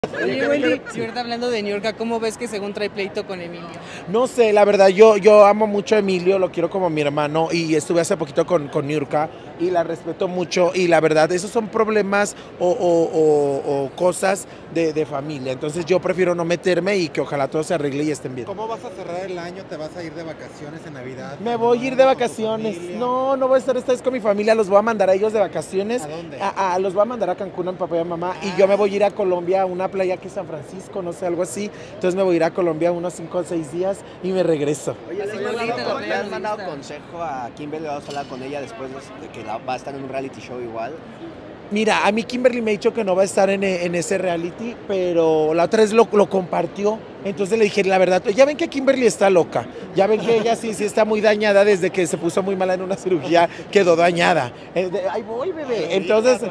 Oye, Wendy, si ahorita hablando de Niurka, ¿cómo ves que según trae pleito con Emilio? No sé, la verdad, yo amo mucho a Emilio, lo quiero como mi hermano y estuve hace poquito con Niurka y la respeto mucho y la verdad, esos son problemas o cosas de familia. Entonces yo prefiero no meterme y que ojalá todo se arregle y estén bien. ¿Cómo vas a cerrar el año? ¿Te vas a ir de vacaciones en Navidad? Me voy a ir de vacaciones. No voy a estar esta vez con mi familia, los voy a mandar a ellos de vacaciones. ¿A dónde? Los voy a mandar a Cancún a mi papá y a mamá y yo me voy a ir a Colombia, a una playa que es San Francisco, no sé, algo así. Entonces me voy a ir a Colombia unos 5 o 6 días y me regreso. Oye, Así ¿le has bonito, mandado bonito. consejo a Kimberly? ¿Vas a hablar con ella después de que va a estar en un reality show igual? Mira, a mí Kimberly me ha dicho que no va a estar en ese reality, pero la otra vez lo compartió. Entonces le dije, la verdad, ya ven que Kimberly está loca, ya ven que ella sí está muy dañada desde que se puso muy mala en una cirugía, quedó dañada. Ahí voy, bebé. Entonces,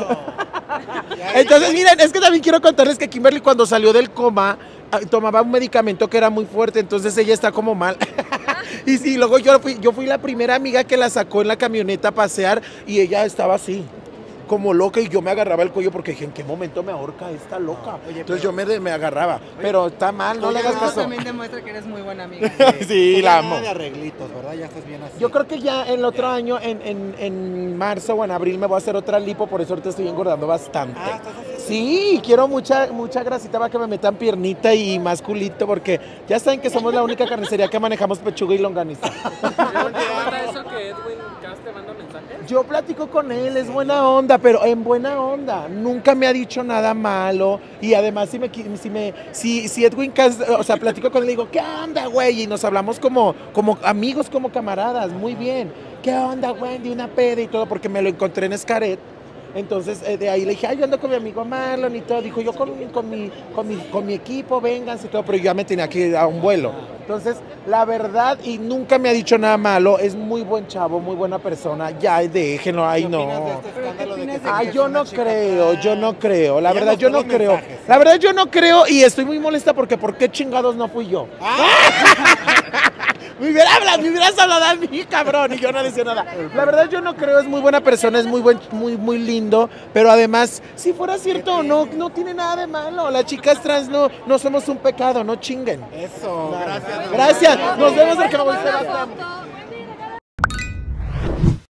miren, es que también quiero contarles que Kimberly cuando salió del coma tomaba un medicamento que era muy fuerte, entonces ella está como mal. Y sí, luego yo fui la primera amiga que la sacó en la camioneta a pasear y ella estaba así, como loca, y yo me agarraba el cuello porque dije, ¿en qué momento me ahorca esta loca? Oye, entonces yo me agarraba, pero está mal, no le hagas Eso caso. también demuestra que eres muy buena amiga. Sí, la amo. Nada de arreglitos, ¿verdad? Ya estás bien así. Yo creo que ya el otro año, en marzo o en abril, me voy a hacer otra lipo, por eso ahorita estoy engordando bastante. Ah, ¿estás haciendo? Sí, quiero mucha grasita para que me metan piernita y más culito, porque ya saben que somos la única carnicería que manejamos pechuga y longaniza. ¿Cuenta eso que Edwin Cass te manda mensajes? Yo platico con él, es buena onda, pero en buena onda. Nunca me ha dicho nada malo. Y además, si Edwin Cass, o sea, platico con él y digo, ¿qué onda, güey? Y nos hablamos como amigos, como camaradas, muy bien. ¿Qué onda, güey? De una peda y todo, porque me lo encontré en Xcaret. Entonces, de ahí le dije, yo ando con mi amigo Marlon y todo. Dijo, yo con mi equipo, vénganse y todo, pero yo ya me tenía que ir a un vuelo. Entonces, la verdad, y nunca me ha dicho nada malo, es muy buen chavo, muy buena persona. Ya, déjenlo, ay, ¿Qué no. opinas de este escándalo de que se Ay, es yo una no chica creo, trans? yo no creo. La verdad, Leemos yo no todos los creo. mensajes. La verdad, yo no creo y estoy muy molesta porque ¿por qué chingados no fui yo? Me hubieras hablado a mí, cabrón, y yo no decía nada. La verdad yo no creo, es muy buena persona, es muy lindo, pero además, si fuera cierto, no tiene nada de malo. Las chicas trans no somos un pecado, no chinguen. Eso, gracias. Gracias, nos vemos el que me voy a Una hacer. foto